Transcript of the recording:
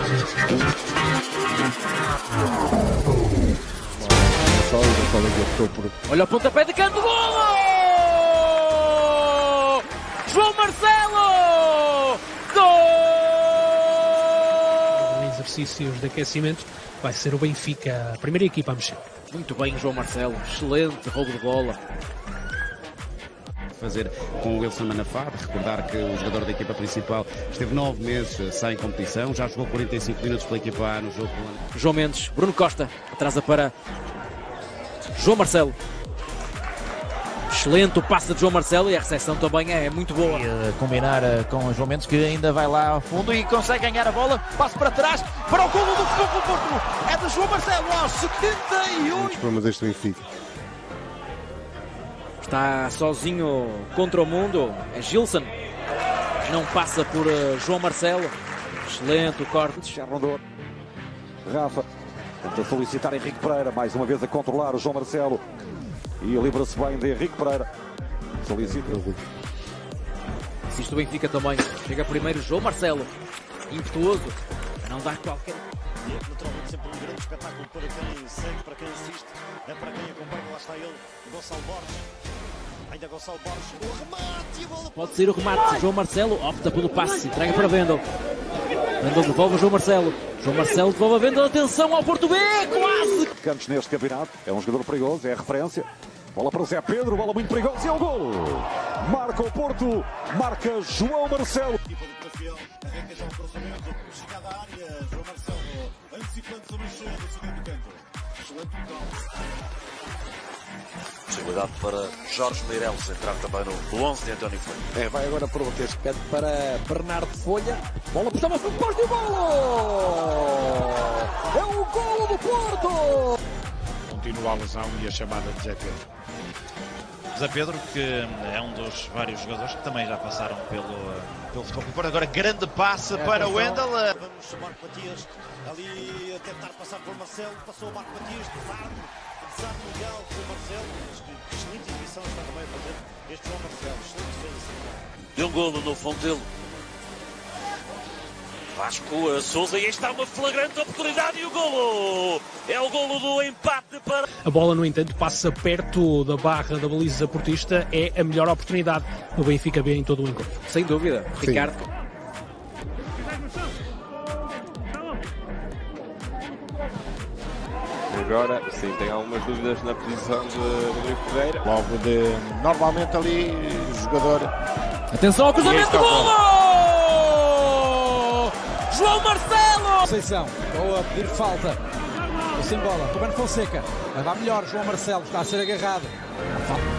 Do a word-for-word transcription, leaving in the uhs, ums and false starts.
Olha o pontapé de canto, golo! João Marcelo! Gol! Em exercícios de aquecimento vai ser o Benfica, a primeira equipa a mexer. Muito bem, João Marcelo. Excelente roubo de bola. Fazer com o Wilson Manafá, recordar que o jogador da equipa principal esteve nove meses sem competição, já jogou quarenta e cinco minutos pela equipa A no jogo do ano. João Mendes, Bruno Costa, atrasa para João Marcelo. Excelente o passe de João Marcelo e a recepção também é muito boa. E, uh, combinar uh, com o João Mendes, que ainda vai lá ao fundo e consegue ganhar a bola. Passo para trás para o golo do Futebol Clube do Porto. É de João Marcelo aos setenta e oito. Muitos problemas deste Benfica. Está sozinho contra o mundo. É Gilson. Não passa por uh, João Marcelo. Excelente o corte. Rondor. Rafa tenta solicitar Henrique Pereira. Mais uma vez a controlar o João Marcelo. E livra-se bem de Henrique Pereira. Solicita. Assiste o Benfica também. Chega primeiro João Marcelo. Impetuoso. Para não dar qualquer... E é naturalmente sempre um grande espetáculo para quem segue, para quem assiste, é para quem acompanha. Lá está ele, Gonçalo Borges. Ainda Gonçalo Borges. O remate e a bola. Pode sair o remate. João Marcelo opta pelo passe. Entrega para Vendel. Vendel devolve o João Marcelo. João Marcelo devolve a Vendel. Atenção ao Porto B. Quase. Cantos neste campeonato. É um jogador perigoso. É a referência. Bola para o Zé Pedro. Bola muito perigosa. E é o golo. Marca o Porto. Marca João Marcelo. Equipa do Cafiel. Arranca já o cruzamento. Chegada à área. João Marcelo. Antecipando sobre o cheio do segundo canto. Excelente gol. Possibilidade para Jorge Meireles entrar também no onze de António Folha. É, vai agora para o terceiro canto para Bernardo Folha. Bola por cima, posto e golo! É o golo do Porto! Continua a lesão e a chamada de Zé Pedro. Zé Pedro, que é um dos vários jogadores que também já passaram pelo, pelo Futebol Clube do Porto. Agora grande passe é, para o Wendel. Vamos chamar Matias ali a tentar passar por Marcelo. Passou o Marco Matias, desarme, desarme legal para o Marcelo. Mas que, que excelente exibição está também a fazer este João Marcelo. Excelente defesa. Deu um golo no Fontelo. Vasco Sousa e aí está uma flagrante oportunidade e o golo! É o golo do empate para... A bola, no entanto, passa perto da barra da baliza portista. É a melhor oportunidade do Benfica B em todo o encontro. Sem dúvida. Sim. Ricardo. Agora, sim, tem algumas dúvidas na posição de Rodrigo Pereira. Logo de... Normalmente ali, o jogador... Atenção ao cruzamento do golo! João Marcelo! Conceição, ou a pedir falta. Sem bola, Ruben Fonseca. Vai melhor, João Marcelo está a ser agarrado.